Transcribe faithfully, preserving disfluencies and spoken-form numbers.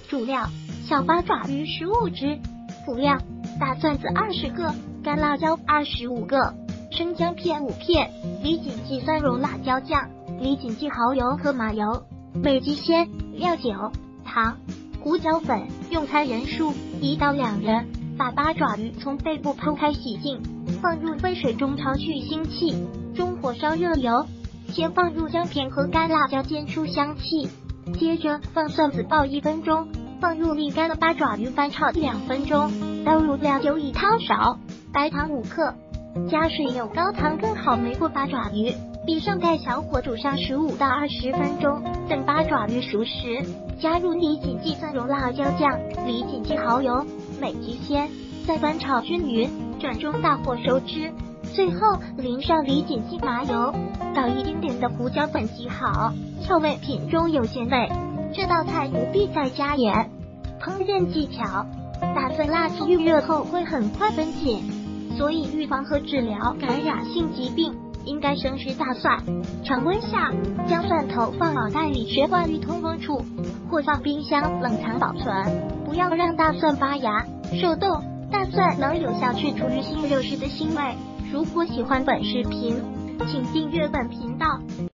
主料：小八爪鱼十五只，辅料：大蒜子二十个，干辣椒二十五个，生姜片五片，李锦记蒜蓉辣椒酱、李锦记蚝油和麻油，美极鲜，料酒、糖、胡椒粉。用餐人数一到两人。把八爪鱼从背部剖开洗净，放入沸水中焯去腥气，中火烧热油，先放入姜片和干辣椒煎出香气，接着放蒜子爆一分钟，放入沥干的八爪鱼翻炒两分钟，倒入料酒一汤勺，白糖五克，加水有高汤更好焖过八爪鱼，闭上盖小火煮上十五到二十分钟，等八爪鱼熟时，加入李锦记蒜蓉辣椒酱、李锦记蚝油、美极鲜，再翻炒均匀，转中大火收汁，最后淋上李锦记麻油，倒一丁点的胡椒粉即好，调味品中有咸味。这道菜不必再加盐。烹饪技巧：大蒜辣气预热后会很快分解，所以预防和治疗感染性疾病，应该生吃大蒜。常温下，将蒜头放网袋里悬挂于通风处，或放冰箱冷藏保存，不要让大蒜发芽、受冻。大蒜能有效去除鱼腥肉食的腥味。如果喜欢本视频，请订阅本频道。